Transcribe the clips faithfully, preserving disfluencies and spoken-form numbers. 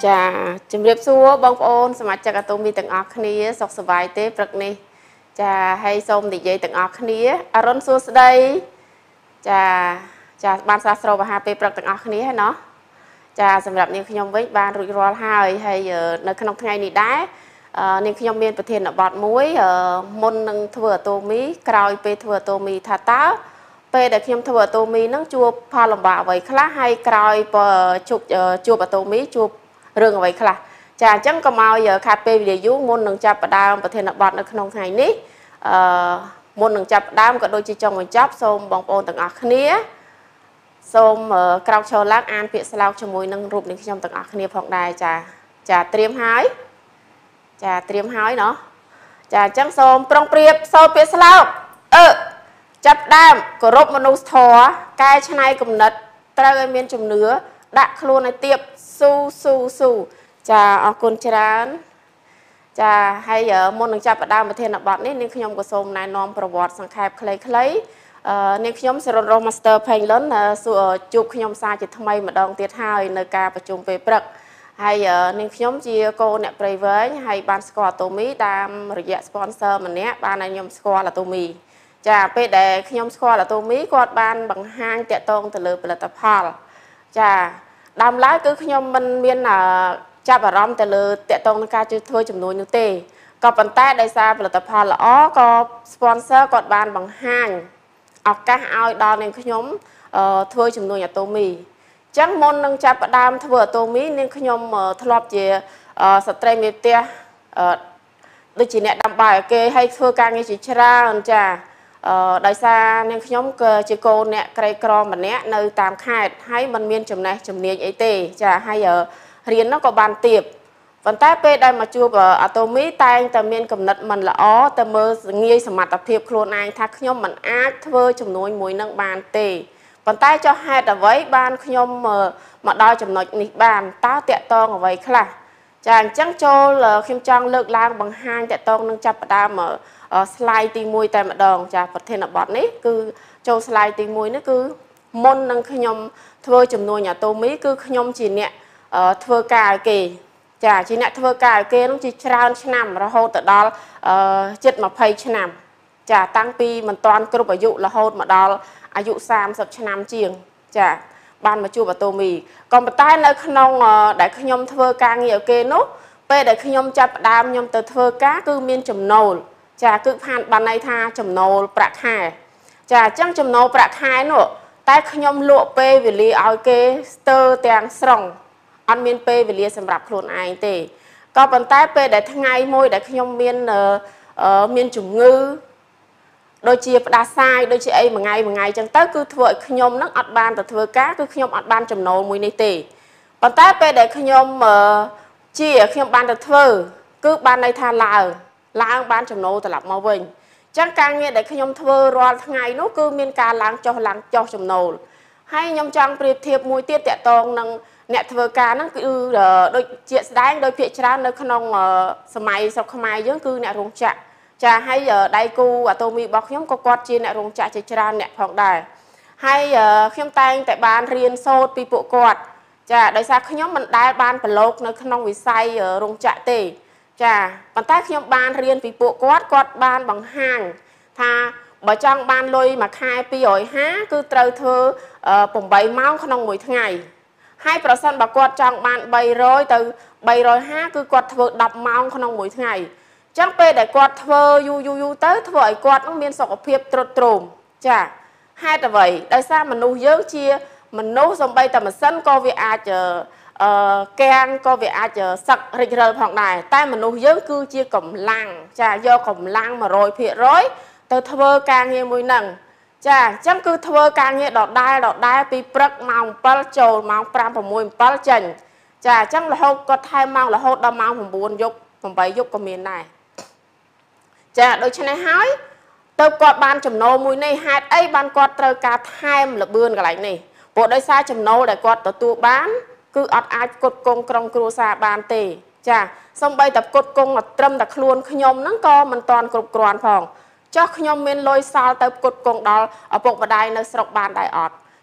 ចាជំរាបសួរបងប្អូនសមាជិកអាតូមីទាំងអស់គ្នាសុខសប្បាយទេព្រឹកនេះចាហើយសូមនិយាយទាំងអស់គ្នាអរុនសួស្តីចាចាបានសាស្ត្របអាហារពេលព្រឹកទាំងអស់គ្នាហើយណោះចាសម្រាប់នាងខ្ញុំវិញបានរួចរាល់ហើយហើយនៅក្នុងថ្ងៃនេះដែរនាងខ្ញុំមានប្រធានបទមួយមុននឹងធ្វើអាតូមីក្រោយពេលធ្វើអាតូមីថាតើពេលដែលខ្ញុំធ្វើអាតូមីនឹងជួបផលលំបាកអ្វីខ្លះហើយក្រោយជួបជួបអាតូមីជួបរឿងអ្វីខ្លះចាអញ្ចឹងក៏មកខាត់ពេលវេលាយូរមុននឹងចាប់ផ្ដើមប្រធានបទនៅក្នុងថ្ងៃនេះអឺមុននឹងចាប់ផ្ដើមក៏ដូចជាចុងបញ្ចប់សូមបងប្អូនទាំងអស់គ្នាសូមក្រោកឈរឡើងអានពាក្យស្លោកជាមួយនឹងរូបនាងខ្ញុំទាំងអស់គ្នាផងដែរចាចាត្រៀមហើយចាត្រៀមហើយเนาะចាអញ្ចឹងសូមប្រុងប្រៀបសូមពាក្យស្លោកអឺចាប់ដើមគោរពមនុស្សធម៌កែច្នៃគំនិតត្រូវឲ្យមានជំនឿដាក់ខ្លួនឲ្យទៀបស៊ូស៊ូស៊ូចាអរគុណច្រើនចាហើយមុននឹងចាប់ផ្ដើមប្រធានបទនេះនាងខ្ញុំក៏សូមណែនាំប្រវត្តិសង្ខេបខ្លីៗនាងខ្ញុំសរុបរស់ Master Penglin ជួបខ្ញុំសារជាថ្មីម្ដងទៀតហើយនៅការប្រជុំពេលព្រឹកហើយនាងខ្ញុំជាកូនអ្នកប្រៃវែងហើយបានស្គាល់អាតូមីតាមរយៈ sponsor ម្នាក់បានឲ្យខ្ញុំស្គាល់អាតូមីចាពេលដែលខ្ញុំស្គាល់អាតូមីគាត់បានបង្ហាញតាក់ទងទៅលើផលិតផលចាដើមឡើយគឺខ្ញុំមិនមានចាប់អារម្មណ៍ទៅលើតាក់ទងនឹងការធ្វើចំនួននោះទេក៏ប៉ុន្តែដោយសារផលិតផលល្អក៏ sponsor គាត់បានបង្ហាញឱកាសឲ្យដល់នាងខ្ញុំធ្វើចំនួនអាតូមីអញ្ចឹងមុននឹងចាប់ផ្ដើមធ្វើអាតូមីនាងខ្ញុំធ្លាប់ជាស្ត្រីមេផ្ទះដូចជាអ្នកដាំបាយគេឲ្យធ្វើការងារជាច្រើនចាអឺដោយសារនាងខ្ញុំគឺជាកូនអ្នកក្រីក្រម្នាក់នៅតាមខេត្តហើយมันមានចំណេះជំនាញអីទេចាហើយរៀននោះក៏បានទៀបប៉ុន្តែពេលដែលមកជួបអាតូមីតែងតែមានគំនិតមិនល្អតែមើលងាយសមត្ថភាពខ្លួនឯងថាខ្ញុំមិនអាចធ្វើចំនួនមួយនឹងបានទេប៉ុន្តែចុះហេតុអ្វីបានខ្ញុំមកដល់ចំណុចនេះបានតើតាក់ទងអ្វីខ្លះចាអញ្ចឹងចូលខ្ញុំចង់លើកឡើងបង្ហាញតាក់ទងនឹងចាប់ផ្ដើមslide ទីមួយតែម្ដងចាប្រធានបទនេះគឺចូល slide ទីមួយនេះគឺមុននឹងខ្ញុំធ្វើចំនួនអាតូមីគឺខ្ញុំជាអ្នកធ្វើការឲ្យគេចាជាអ្នកធ្វើការឲ្យគេនោះជាច្រើនឆ្នាំរហូតទៅដល់ជិតยี่สิบឆ្នាំចាតាំងពីមិនតាន់គ្រប់អាយុរហូតមកដល់អាយុសាមសិបឆ្នាំជាងចាបានមកជួបអាតូមីក៏ប៉ុន្តែនៅក្នុងដែលខ្ញុំធ្វើការងារឲ្យគេនោះពេលដែលខ្ញុំចាប់ផ្ដើមខ្ញុំទៅធ្វើការគឺមានចំណូលចាគឺផានបានន័យថាចំណូលប្រាក់ខែចាអញ្ចឹងចំណូលប្រាក់ខែនោះតែខ្ញុំលក់ពេលវេលាឲ្យគេស្ទើរទាំងស្រុងអត់មានពេលវេលាសម្រាប់ខ្លួនឯងទេក៏ប៉ុន្តែពេលដែលថ្ងៃមួយដែលខ្ញុំមានមានជំងឺដូចជាផ្ដាសាយដូចជាអីមួយថ្ងៃមួយថ្ងៃអញ្ចឹងទៅគឺធ្វើឲ្យខ្ញុំនឹងអត់បានទៅធ្វើការគឺខ្ញុំអត់បានចំណូលមួយនេះទេប៉ុន្តែពេលដែលខ្ញុំជាខ្ញុំបានទៅធ្វើគឺបានន័យថាឡើងឡើងបានចំណូលត្រឡប់មកវិញអញ្ចឹងការងារដែលខ្ញុំធ្វើរាល់ថ្ងៃនោះគឺមានការឡើងចុះឡើងចុះចំណូលហើយខ្ញុំចង់ប្រៀបធៀបមួយទៀតតាក់ទងនឹងអ្នកធ្វើការហ្នឹងគឺដូចជាស្ដែងដោយភាគច្រើននៅក្នុងសម័យស្រុកខ្មែរយើងគឺអ្នករោងចក្រចាហើយដៃគូអាតូមីរបស់ខ្ញុំក៏គាត់ជាអ្នករោងចក្រជាច្រើនអ្នកផងដែរហើយខ្ញុំតែងតែបានរៀនសូត្រពីពួកគាត់ចាដោយសារខ្ញុំមិនដែលបានប្រឡូកនៅក្នុងវិស័យរោងចក្រទេចាប៉ុន្តែខ្ញុំបានរៀនពីពួកគាត់គាត់បានបង្ហាញថាបើចង់បានលុយមួយខែពីររយហាសិបគឺត្រូវធ្វើប្រាំម៉ោងក្នុងមួយថ្ងៃហើយប្រសិនបើគាត់ចង់បានបីរយទៅបីរយហាសិបគឺគាត់ធ្វើដប់ម៉ោងក្នុងមួយថ្ងៃអញ្ចឹងពេលដែលគាត់ធ្វើយូរយូរយូរទៅធ្វើឲ្យគាត់នឹងមានសុខភាពទ្រុឌទ្រោមចាហេតុអ្វីដោយសារមនុស្សយើងជាមនុស្សសំបីតែម៉ាស៊ីនក៏វាអាចអឺកាំងក៏វាអាចសឹករិចរិលផងដែរតែមនុស្សយើងគឺជាកម្លាំងចាយកកម្លាំងមួយរយភាគរយទៅធ្វើការងារមួយហ្នឹងចាអញ្ចឹងគឺធ្វើការងារដដែលដដែលពីព្រឹកម៉ោងbảyចូលម៉ោងប្រាំប្រាំមួយbảyចេញចាអញ្ចឹងរហូតគាត់ថែមម៉ោងរហូតដល់ម៉ោង៩យប់៨យប់ក៏មានដែរចាដូច្នេះហើយទៅគាត់បានចំណូលមួយនេះហេតុអីបានគាត់ត្រូវការថែមលបឿនកន្លែងនេះព្រោះដោយសារចំណូលដែលគាត់ទទួលបានគឺអត់អាចផ្គត់ផ្គង់ក្រុមគ្រួសារបានទេចាសូម្បីតែផ្គត់ផ្គង់ត្រឹមតែខ្លួនខ្ញុំហ្នឹងក៏មិនតាន់គ្រប់គ្រាន់ផងចុះខ្ញុំមានលុយសល់ទៅផ្គត់ផ្គង់ដល់ឪពុកម្ដាយនៅស្រុកបានដែរអត់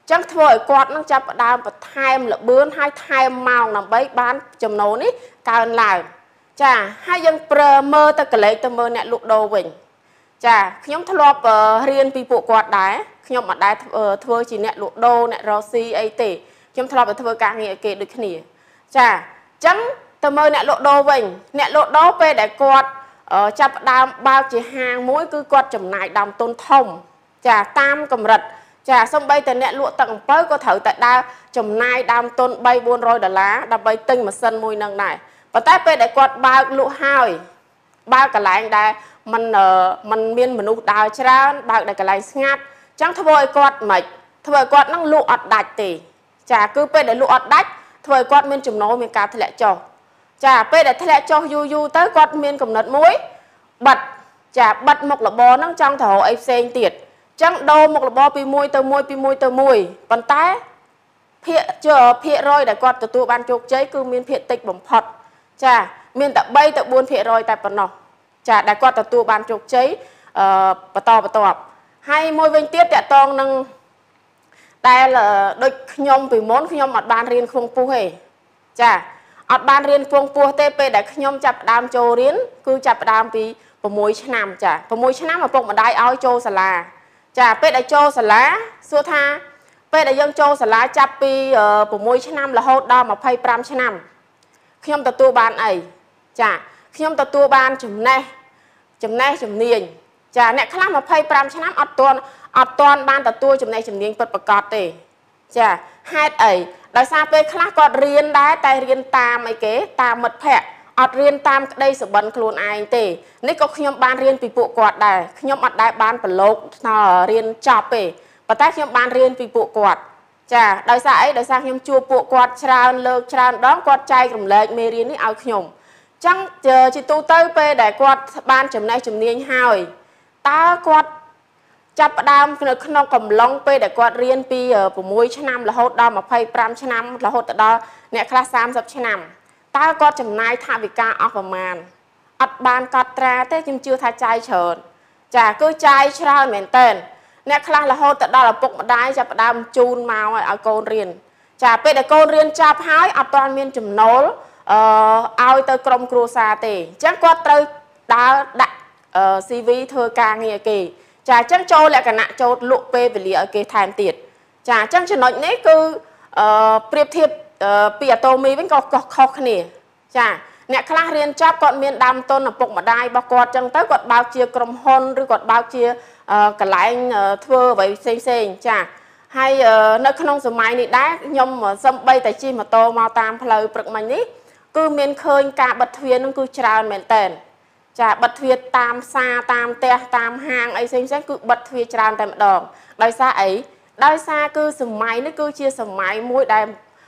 chẳng thôi quạt nó chập đào và thay là bướn hai thay màu nằm bấy bán chùm nấu ní cao lại chà hai dân prơ mơ ta lấy ta mơ nẹ lụt đồ bình chà nhóm thơ lọp riêng vì bộ quạt đá nhóm mặt đá thơ chỉ nẹ lụt đồ nẹ rò xì ấy tỉ nhóm thơ lọp và thơ càng nghĩa kê được khỉ chà chẳng ta mơ nẹ lụt đồ bình nẹ lụt đồ về để quạt chập đào bao chỉ hàng mỗi cứ quạt chùm này đàm tôn thông chà tam cầm rật chà xong bây giờ nẹ lụa tặng bới có thử tại đa chùm nai đam tôn bay buôn rồi đà lá đà bay tinh mà sân mùi nâng này và tại bây để quạt bao lụa hai bao cả lại anh đà mình mình miên mình út đào chá bao để cả lại ngát chẳng thôi quạt mạch thôi quạt năng lụa ọt đạch tỉ chà cứ bây để lụa ọt đạch thôi quạt miên chùm nấu miên cá thịt lẹ cho chà bây để thịt lẹ cho yu yu tới quạt miên cầm nật muối bật chà bật một là bò năng trong thổ ấy xên tiệt chẳng đâu một là bò pi môi tơ môi pi môi tơ môi còn tái phía chờ phía rồi để quạt từ tu ban chụp cháy cứ miên phía tịch bẩm phật chà miên tập bay tập buôn phía rồi tại phần nọ chà để quạt từ tu ban chụp cháy ờ bà to bà to hay môi vinh tiết để tông nâng đây là đôi nhom vì món nhom mặt ban riêng không pu hề chà ở ban riêng phong pu tê pê để nhom chập đam châu riêng cứ chập đam vì bờ môi năm chà bờ môi năm mà phong mà đai áo châu sả là chà pê đại châu sả lá xua tha pê đại dân châu sả lá chắp pi bờ môi năm là hốt đo mà phay pram năm khi ông ta tua ban ấy chà khi ông ta tua ban chùm này chùm này chùm niên chà nè khá mà phay pram năm ọt toàn ọt toàn ban ta tua chùm này chùm niên bật bật cọt tề chà hai ấy đại sa pê khá cọt riêng đá tay riêng tam ấy kế tam mật phẹ ọt riêng tam đây sự bận luôn ai tề nếu có khi ông ban riêng bị bộ quạt đài khi ông ọt đài ban bật lộc nó riêng chọc ấy và tại khi ông ban riêng bị bộ quạt chà đại sa ấy đại sa khi ông chua bộ quạt tràn lơ tràn đó quạt chay cầm lệch mê riêng ấy ao khi ông chẳng chờ chị tu tới pê để quạt ban chấm này chấm niên hai ta quạt chắp đam nó cầm lông pê để quạt riêng pi ở của môi năm là hốt đo mà phay pram năm là hốt đó nè class sam sập năm ta quạt chấm này thà vì ca ọc vào màn ọt ban quạt ra thế nhưng chưa thay chay chờn chả cứ chay ra mền tên nè class là hốt đó là bụng đai chắp đam chun màu ở con riêng chả pê để con riêng chắp hái ọt toàn miên chấm nấu ao tới krom cua sa tề chắc quạt tới đá đặt xê vê thưa ca nghe kì chả chắc châu lại cả nạn châu lụ pê về lìa kì thèm tiệt chả chắc cho nói nấy cứ priệp thiệp pìa tô mi vẫn có khó khăn nè chả nè khá riêng chắp còn miền đam tôn là bụng mà đai bao quạt chẳng tới quạt bao chia krom hôn rồi quạt bao chia cả lại anh thưa vậy xinh xinh chả hay nơi không số máy này đá nhom mà xâm bay tại chi mà tô mau tam phơi bực mình ní cứ miền khơi cả bật thuyền nó cứ tràn mền tèn chả bật thuyền tam xa tam te tam hang ấy xem xét cứ bật thuyền tràn tại mặt đòn đời xa ấy đời xa cứ sầm máy nó cứ chia sầm máy mũi đài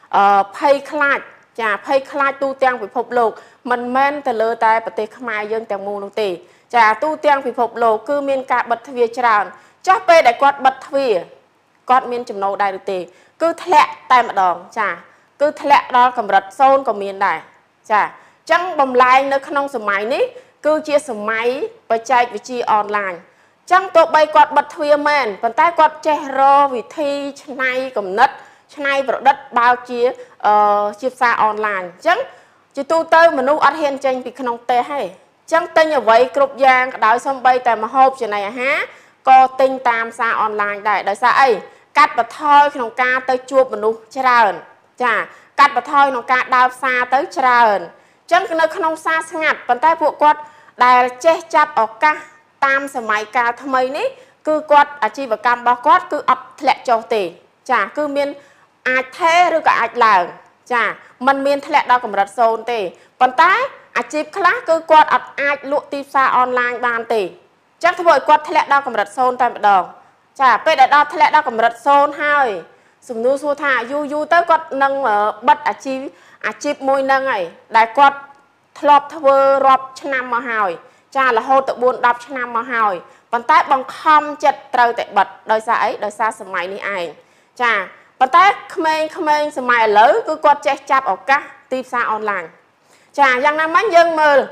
pay clad chả pay clad tu tiên bị phục lục mình men từ lơ tai bật tê khai dương tèng mù nông tê chả tu tiên bị phục lục cứ miền cả bật thuyền tràn chắc pe để quạt bật thuyền quạt miền chùm nâu đài được tê cứ thẹn tại mặt đòn chả cứ thẹn đó cầm rật xôn của miền đài chà chẳng bầm lại nơi không sớm máy ní cứ chia sớm máy và chạy với chi online chẳng tụi bay quạt bật thuyền men còn tay quạt che ro vì thi này cầm nđất này vào đất bao chia chia xa online chẳng chỉ tu tới mà nu ăn hiền tranh vì không tê hay chẳng tên như vậy cục giang đói xong bay tại mà hộp chuyện này há co tinh tam xa online đại đại xa ấy cắt và thôi không ca tới chuột mà nu chả chà cắt và thôi nó cả đào xa tới tràn chẳng nơi không xa ngặt còn tay bộ quạt đài che chặt ở ca tam sớm máy ca tham ấy ní cứ quạt à chi và cam bao quạt cứ ập lẹ cho tỉ chả cứ miên ai thế rồi cả ai làm chả mình miên lẹ đau cầm rật xôn tỉ còn tay à chi khác cứ quạt ập ai lụa tiếp xa online bàn tỉ chắc thôi quạt lẹ đau cầm rật xôn tay bắt đầu chả bây đã đau lẹ đau cầm rật xôn hai sùng nu xua thả yu yu tới quạt nâng bắt à chi à chip môi nâng này đại quạt thọp thơ rọp năm mà hỏi cha là hô tự buôn đọc năm mà hỏi còn tay bằng không chật trời tại bật đời xa ấy đời xa sớm máy này ai chà còn tay khmênh khmênh sớm máy lớn cứ quạt che chạp ở các tiếp xa online chà yang nam mắt dân mơ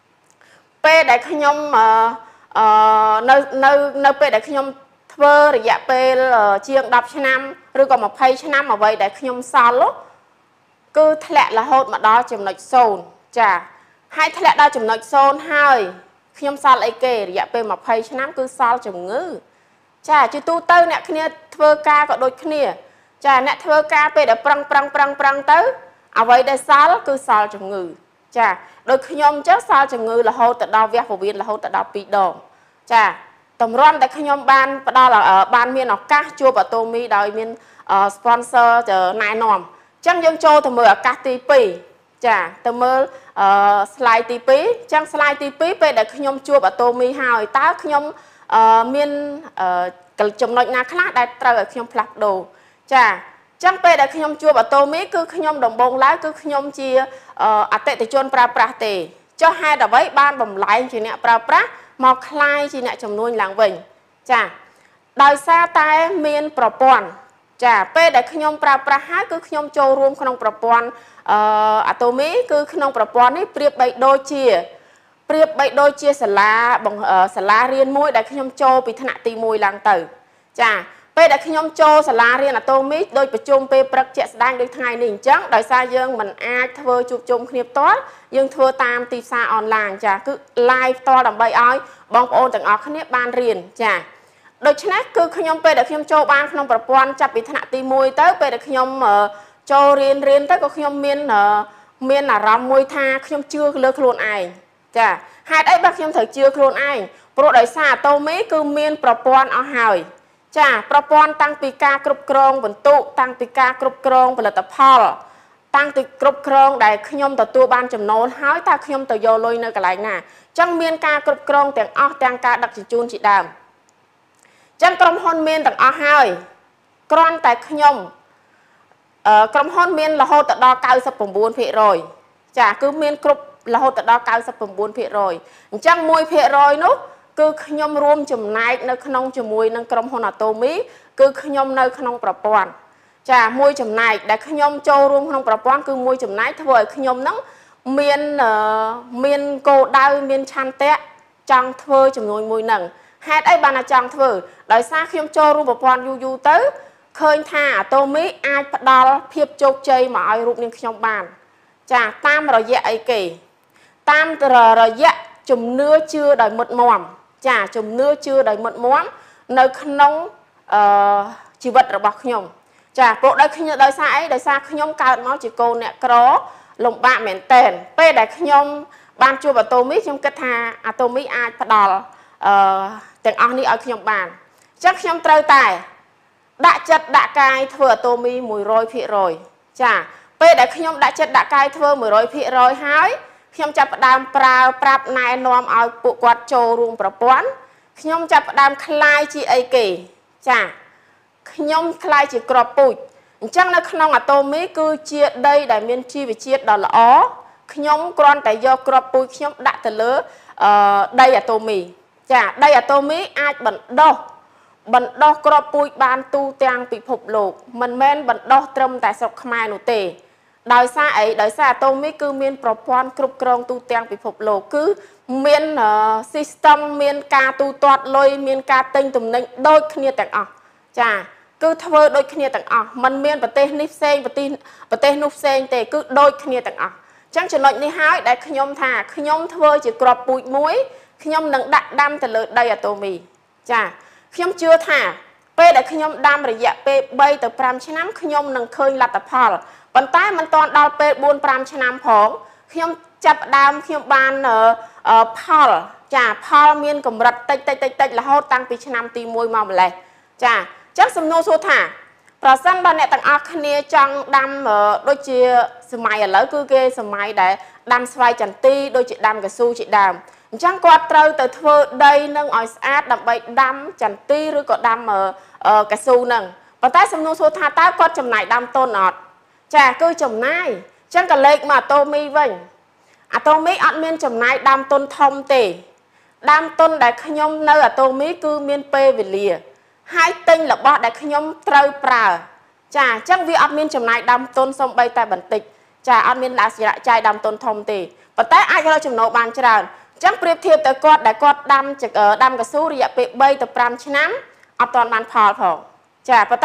p đại khơi nhông nơi nơi nơi p đại khơi nhông thơ để dạ p chiêng đọc năm ឬក៏ម្ភៃឆ្នាំអ្វីដែលខ្ញុំសល់គឺធ្លាក់រហូតមកដល់ចំណុចศูนย์ចាហើយធ្លាក់ដល់ចំណុចศูนย์ហើយខ្ញុំសល់អីគេរយៈពេលម្ភៃឆ្នាំគឺសល់ជំងឺចាជាទូទៅអ្នកគ្នាធ្វើការក៏ដូចគ្នាចាអ្នកធ្វើការពេលដែលប្រឹងប្រឹងប្រឹងប្រឹងទៅអ្វីដែលសល់គឺសល់ជំងឺចាដូចខ្ញុំអញ្ចឹងសល់ជំងឺរហូតទៅដល់វះពោះវៀនរហូតទៅដល់ពីរដងចាតម្រាំតែខ្ញុំបានផ្ដល់បានមានឱកាសជួបអាតូមីដោយមាន sponsor ណែនាំអញ្ចឹងយើងចូលទៅមើលឱកាសទីពីរចាទៅមើល slide ទីពីរអញ្ចឹង slide ទីពីរពេលដែលខ្ញុំជួបអាតូមីហើយតើខ្ញុំមានចំណុចណាខ្លះដែលត្រូវឲ្យខ្ញុំផ្លាស់ប្ដូរចាចឹងពេលដែលខ្ញុំជួបអាតូមីគឺខ្ញុំដំបងឡើយគឺខ្ញុំជាអតិថិជនប្រើប្រាស់ទេចុះហេតុអ្វីបានបំលែងជាអ្នកប្រើប្រាស់មកคล้ายជាអ្នកចំនួនឡើងវិញចាដោយសារតែមានប្រព័ន្ធចាពេលដែលខ្ញុំប្រើប្រាស់ហើយគឺខ្ញុំចូលរួមក្នុងប្រព័ន្ធអាតូមីគឺក្នុងប្រព័ន្ធនេះប្រៀបបីដូចជាប្រៀបបីដូចជាសាលាសាលារៀនមួយដែលខ្ញុំចូលពីថ្នាក់ទីមួយឡើងទៅចាពេលដែលខ្ញុំចូលសាលារៀនអាតូមីដោយប្រជុំពេលព្រឹកជាក់ស្ដែងដូចថ្ងៃនេះអញ្ចឹងដោយសារយើងមិនអាចធ្វើជួបជុំគ្នាផ្ទាល់យើងធ្វើតាមទីផ្សារអនឡាញចាគឺ live ផ្ទាល់ដើម្បីឲ្យបងប្អូនទាំងអស់គ្នាបានរៀនចាដូច្នេះគឺខ្ញុំពេលដែលខ្ញុំចូលបានក្នុងប្រព័ន្ធចាប់ពីថ្នាក់ទីមួយទៅពេលដែលខ្ញុំចូលរៀនរៀនទៅក៏ខ្ញុំមានមានអារម្មណ៍មួយថាខ្ញុំជឿលើខ្លួនឯងចាហេតុអីបើខ្ញុំត្រូវជឿខ្លួនឯងព្រោះដោយសារអាតូមីគឺមានប្រព័ន្ធអស់ហើយចាប្រព័ន្ធតាំងពីការគ្រប់គ្រងបន្ទុកតាំងពីការគ្រប់គ្រងផលិតផលតាំងពីគ្រប់គ្រងដែលខ្ញុំទទួលបានចំណូលហើយតើខ្ញុំទៅយកលុយនៅកន្លែងណាអញ្ចឹងមានការគ្រប់គ្រងទាំងអស់ទាំងការដឹកជញ្ជូនជាដើមអញ្ចឹងក្រុមហ៊ុនមានទាំងអស់ហើយគ្រាន់តែខ្ញុំអឺក្រុមហ៊ុនមានរហូតដល់九十九ភាគរយចាគឺមានគ្រប់រហូតដល់九十九ភាគរយអញ្ចឹងមួយភាគរយនោះគឺខ្ញុំរួមចំណែកនៅក្នុងជាមួយនឹងក្រុមហ៊ុនអាតូមីគឺខ្ញុំនៅក្នុងប្រព័ន្ធចាមួយចំណែកដែលខ្ញុំចូលរួមក្នុងប្រព័ន្ធគឺមួយចំណែកធ្វើឲ្យខ្ញុំនឹងមានមានគោលដៅមានឆន្ទៈចង់ធ្វើចំនួនមួយនឹងហេតុអីបានតែចង់ធ្វើដោយសារខ្ញុំចូលរួមប្រព័ន្ធយូរយូរទៅឃើញថាអាតូមីអាចផ្ដល់ភាពជោគជ័យមកឲ្យរូបនាងខ្ញុំបានចាតាមរយៈអីគេតាមរយៈជំនឿជឿដោយមុតមមចាជំនឿជឿដោយមុតមមនៅក្នុងអឺជីវិតរបស់ខ្ញុំចាព្រោះដោយខ្ញុំដោយសារអីដោយសារខ្ញុំកើតមកជាកូនអ្នកក្រលំបាកមែនតែនពេលដែលខ្ញុំបានជួបអាតូមីខ្ញុំគិតថាអាតូមីអាចផ្ដល់អឺទាំងអស់នេះឲ្យខ្ញុំបានអញ្ចឹងខ្ញុំត្រូវតែដាក់ចិត្តដាក់កាយធ្វើអាតូមីមួយរយភាគរយចាពេលដែលខ្ញុំដាក់ចិត្តដាក់កាយធ្វើមួយរយភាគរយហើយខ្ញុំចាប់ផ្ដើមប្រើប្រាប់ណែនាំឲ្យពួកគាត់ចូលរួមប្រព័ន្ធខ្ញុំចាប់ផ្ដើមคลายជាអីគេចាខ្ញុំคลายជាក្របពូជអញ្ចឹងនៅក្នុងអាតូមីគឺជាដីដែលមានជីវជាតិដ៏ល្អខ្ញុំគ្រាន់តែយកក្របពូជខ្ញុំដាក់ទៅលើអឺដីអាតូមីចាដីអាតូមីអាចបណ្ដុះបណ្ដុះក្របពូជបានទូទាំងពិភពលោកមិនមែនបណ្ដុះត្រឹមតែស្រុកខ្មែរនោះទេដោយសារអីដោយសារអាតូមីគឺមានប្រព័ន្ធគ្រប់គ្រងទូទាំងពិភពលោកគឺមាន system មានការទូទាត់លុយមានការទិញទំនិញដូចគ្នាទាំងអស់ចាគឺធ្វើដូចគ្នាទាំងអស់มันមានប្រទេសនេះផ្សេងប្រទេសប្រទេសនោះផ្សេងទេគឺដូចគ្នាទាំងអស់អញ្ចឹងចំណុចនេះហើយដែលខ្ញុំថាខ្ញុំធ្វើជាក្របពូជមួយខ្ញុំនឹងដាក់ដាំទៅលើដីអាតូមីចាខ្ញុំជឿថាពេលដែលខ្ញុំដាំរយៈពេលបីទៅប្រាំឆ្នាំខ្ញុំនឹងឃើញលទ្ធផលប៉ុន្តែមិនទាន់ដល់ពេលបួនប្រាំឆ្នាំផងខ្ញុំចាប់ដើមខ្ញុំបានផលចាផលមានកម្រិតតិចតិចតិចតិចរហូតតាំងពីឆ្នាំទីមួយមកម្លេះចាអញ្ចឹងសំណួរសួរថាប្រសិនបើអ្នកទាំងអស់គ្នាចង់ដាំដូចជាសម័យឥឡូវគឺគេសម័យដែលដាំស្វាយចន្ទីដូចជាដាំកៅស៊ូជាដើមអញ្ចឹងគាត់ត្រូវទៅធ្វើដីនឹងឲ្យស្អាតដើម្បីដាំចន្ទីឬក៏ដាំកៅស៊ូនឹងប៉ុន្តែសំណួរសួរថាតើគាត់ចំណាយដាំទុនអត់ចាគឺចំណាយអញ្ចឹងក៏លេខមកអាតូមីវិញអាតូមីអត់មានចំណាយដាំទុនធំទេដាំទុនដែលខ្ញុំនៅអាតូមីគឺមានពេលវេលាហើយទិញរបស់ដែលខ្ញុំត្រូវប្រើចាអញ្ចឹងវាអត់មានចំណាយដាំទុនសំបីតែបន្តិចចាអត់មានដាក់ចាយចាយដាំទុនធំទេប៉ុន្តែអាចរកចំណូលបានច្រើនអញ្ចឹងប្រៀបធៀបទៅគាត់ដែលគាត់ដាំដាំកៅស៊ូរយៈពេលបីទៅប្រាំឆ្នាំអត់ទាន់បានផលផងចាប៉ុន្តែ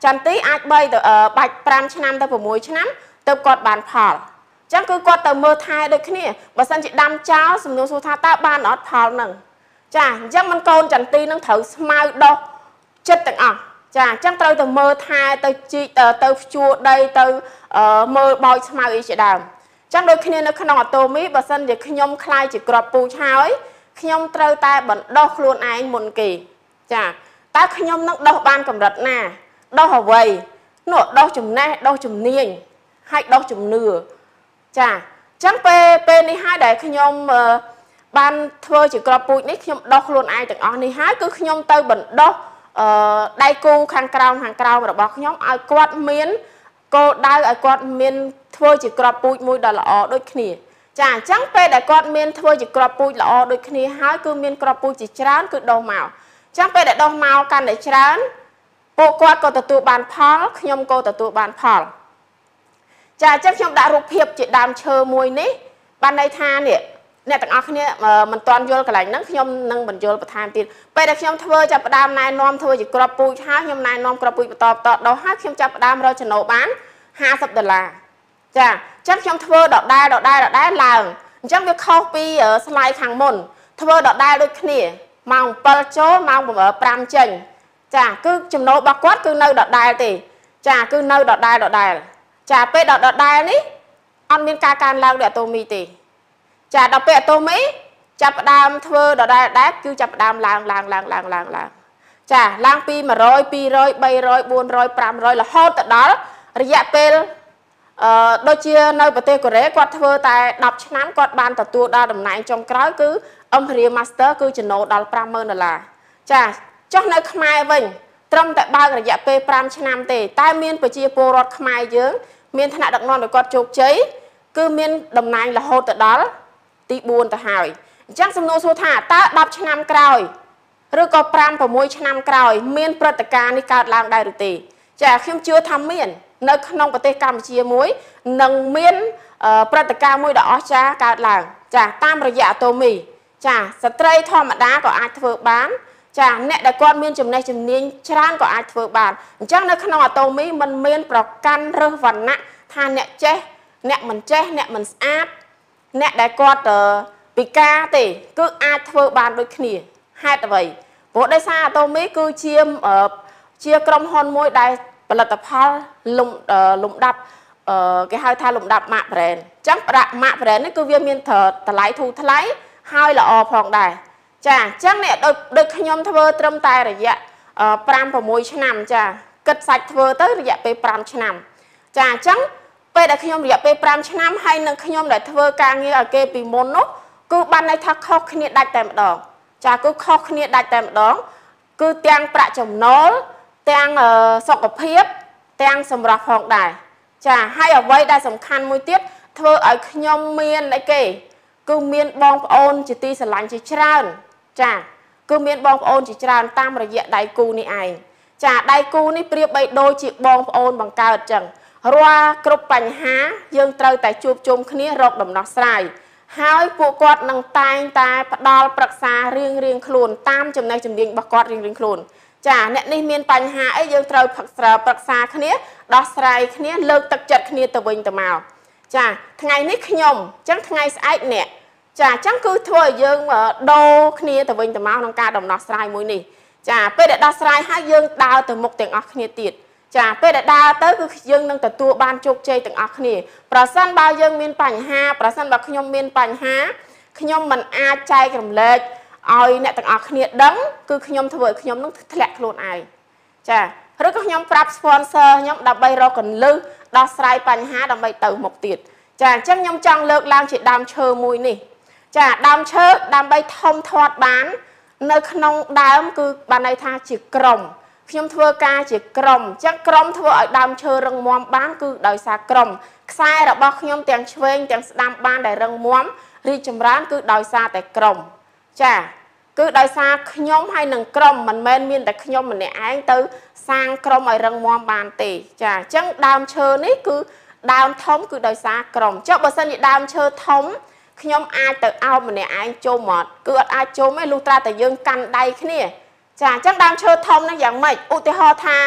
ចន្ទទីអាចបីទៅបាច់5ឆ្នាំទៅ6ឆ្នាំទៅគាត់បានផលចឹងគឺគាត់ទៅមើលថែដូចគ្នាបើសិនជាដាំចោលសំណួរសួរថាតើបានអត់ផលនឹងចាអញ្ចឹងមិនកូនចន្ទទីនឹងត្រូវស្មៅដោះចិត្តទាំងអស់ចាអញ្ចឹងត្រូវទៅមើលថែទៅជីកទៅភ្ជួរដីទៅមើលបោចស្មៅអីជាដើមចឹងដូចគ្នានៅក្នុងអាតូមីបើសិនជាខ្ញុំខ្លាយជាក្របពូជហើយខ្ញុំត្រូវតែបណ្ដោះខ្លួនឯងមុនគេចាតើខ្ញុំនឹងដោះបានកម្រិតណាដោះអ្វីនោះដោះចំណេះដោះជំនាញហើយដោះជំនឿចាអញ្ចឹងពេលពេលនេះហើយដែលខ្ញុំបានធ្វើជាក្របពូជនេះខ្ញុំដោះខ្លួនឯងទាំងអស់នេះហើយគឺខ្ញុំទៅបណ្ដោះអឺដៃគូខាងក្រោមខាងក្រោមរបស់ខ្ញុំឲ្យគាត់មានគោលដៅឲ្យគាត់មានធ្វើជាក្របពូជមួយដ៏ល្អដូចគ្នាចាអញ្ចឹងពេលដែលគាត់មានធ្វើជាក្របពូជល្អដូចគ្នាហើយគឺមានក្របពូជជាច្រើនគឺដោះមកអញ្ចឹងពេលដែលដោះមកកាន់តែច្រើនពួកគាត់ក៏ទទួលបានផលខ្ញុំក៏ទទួលបានផលចាអញ្ចឹងខ្ញុំដាក់រូបភាពជាដើមឈើមួយនេះបានន័យថានេះអ្នកទាំងអស់គ្នាមិនទាន់យល់កន្លែងហ្នឹងខ្ញុំនឹងបញ្យល់បន្ថែមទៀតពេលដែលខ្ញុំធ្វើចាប់ផ្ដើមណែនាំធ្វើជាក្របពូជហើយខ្ញុំណែនាំក្របពូជបន្តបន្តដោះហើយខ្ញុំចាប់ផ្ដើមរកចំណូលបានห้าสิบដុល្លារចាអញ្ចឹងខ្ញុំធ្វើដដែលដដែលដដែលឡើងអញ្ចឹងវាខុសពីស្លាយខាងមុនធ្វើដដែលដូចគ្នាម៉ោងbảyចូលម៉ោងប្រាំចេញចាគឺចំណូលរបស់គាត់គឺនៅដដែលទេចាគឺនៅដដែលដដែលចាពេលដដែលនេះអត់មានការកើនឡើងដោយអាតូមីទេចាដល់ពេលអាតូមីចាប់ផ្ដើមធ្វើដដែលដែរគឺចាប់ផ្ដើមឡើងឡើងឡើងឡើងឡើងឡើងចាឡើងពីmột trămពីរtrămបីរយបួនរយប្រាំរយរហូតទៅដល់រយៈពេលអឺដូចជានៅប្រទេសកូរ៉េគាត់ធ្វើតែដប់ឆ្នាំគាត់បានទទួលដល់តំណែងចុងក្រោយគឺ Imperial Master គឺចំណូលដល់ប្រាំម៉ឺនដុល្លារចាចុះនៅខ្មែរវិញត្រឹមតែបើករយៈពេលប្រាំឆ្នាំទេតែមានប្រជាពលរដ្ឋខ្មែរយើងមានឋានៈដឹកនាំដោយគាត់ជោគជ័យគឺមានតំណែងរហូតទៅដល់ទីបួនទៅហើយអញ្ចឹងសំណួរសួរថាតើដប់ឆ្នាំក្រោយឬក៏ប្រាំ៦ឆ្នាំក្រោយមានព្រឹត្តិការណ៍នេះកើតឡើងដែរឬទេចាខ្ញុំជឿថាមាននៅក្នុងប្រទេសកម្ពុជាមួយនឹងមានព្រឹត្តិការណ៍មួយដ៏អស្ចារ្យកើតឡើងចាតាមរយៈអាតូមីចាស្ត្រីធម្មតាក៏អាចធ្វើបានចាអ្នកដែលគាត់មានចំណេះជំនាញច្រើនក៏អាចធ្វើបានអញ្ចឹងនៅក្នុងអាតូមីมันមានប្រកាន់រើសវណ្ណៈថាអ្នកចេះអ្នកមិនចេះអ្នកមិនស្អាតអ្នកដែលគាត់ពិការទេគឺអាចធ្វើបានដូចគ្នាហេតុអ្វីព្រោះដោយសារអាតូមីគឺជាជាក្រុមហ៊ុនមួយដែលផលិតផលលំលំដាប់គេហៅថាលំដាប់ម៉ាក brand អញ្ចឹងប្រាក់ម៉ាក brand នេះគឺវាមានតម្លៃធូរថ្លៃហើយល្អផងដែរចាអញ្ចឹងនេះដូចដូចខ្ញុំធ្វើត្រឹមតែរយៈប្រាំ៦ឆ្នាំចាគិតសាច់ធ្វើទៅរយៈពេលប្រាំឆ្នាំចាអញ្ចឹងពេលដែលខ្ញុំរយៈពេលប្រាំឆ្នាំហើយនឹងខ្ញុំដែលធ្វើការងារឲ្យគេពីមុននោះគឺបានន័យថាខុសគ្នាដាច់តែម្ដងចាគឺខុសគ្នាដាច់តែម្ដងគឺទាំងប្រាក់ចំណូលទាំងសុខភាពទាំងសម្រស់ផងដែរចាហើយអ្វីដែលសំខាន់មួយទៀតធ្វើឲ្យខ្ញុំមានអីគេគឺមានបងប្អូនជាទីស្រឡាញ់ជាច្រើនចាគឺមានបងប្អូនជាច្រើនតាមរយៈដៃគូនេះឯងចាដៃគូនេះប្រៀបបីដូចជាបងប្អូនបង្កើតចឹងរាល់គ្រប់បញ្ហាយើងត្រូវតែជួបជុំគ្នារកដំណោះស្រាយហើយពួកគាត់នឹងតែងតែផ្ដល់ប្រឹក្សារៀងរៀងខ្លួនតាមចំណេះជំនាញរបស់គាត់រៀងរៀងខ្លួនចាអ្នកនេះមានបញ្ហាអីយើងត្រូវប្រឹក្សាគ្នាដោះស្រាយគ្នាលើកទឹកចិត្តគ្នាទៅវិញទៅមកចាថ្ងៃនេះខ្ញុំអញ្ចឹងថ្ងៃស្អែកអ្នកចាអញ្ចឹងគឺធ្វើឲ្យយើងដូរគ្នាទៅវិញទៅមកក្នុងការដំណោះស្រាយមួយនេះចាពេលដែលដោះស្រាយហើយយើងដើរទៅមុខទាំងអស់គ្នាទៀតចាពេលដែលដើរទៅគឺយើងនឹងទទួលបានជោគជ័យទាំងអស់គ្នាប្រសិនបើយើងមានបញ្ហាប្រសិនបើខ្ញុំមានបញ្ហាខ្ញុំមិនអាចចែករំលែកឲ្យអ្នកទាំងអស់គ្នាដឹងគឺខ្ញុំធ្វើឲ្យខ្ញុំនឹងធ្លាក់ខ្លួនឯងចាឬក៏ខ្ញុំប្រាប់ sponsor ខ្ញុំដើម្បីរកកន្លឹះដោះស្រាយបញ្ហាដើម្បីទៅមុខទៀតចាអញ្ចឹងខ្ញុំចង់លើកឡើងជាដើមឈើមួយនេះចាដើមឈើដើម្បីធំធាត់បាននៅក្នុងដើមគឺបានន័យថាជាក្រុមខ្ញុំធ្វើការជាក្រុមអញ្ចឹងក្រុមធ្វើឲ្យដើមឈើរឹងមាំបានគឺដោយសារក្រុមខ្សែរបស់ខ្ញុំទាំងឆ្វេងទាំងស្ដាំបានដែលរឹងមាំរីកចម្រើនគឺដោយសារតែក្រុមចាគឺដោយសារខ្ញុំហើយនឹងក្រុមមិនមែនមានតែខ្ញុំម្នាក់ឯងទៅសាងក្រុមឲ្យរឹងមាំបានទេចាអញ្ចឹងដើមឈើនេះគឺដើមធំគឺដោយសារក្រុមចុះបើសិនជាដើមឈើធំខ្ញុំអាចទៅអោបម្នាក់ឯងជុំអត់គឺអត់អាចជុំទេលុះត្រាតែយើងកាន់ដៃគ្នាចាអញ្ចឹងដើមឈើធំហ្នឹងយ៉ាងម៉េចឧទាហរណ៍ថា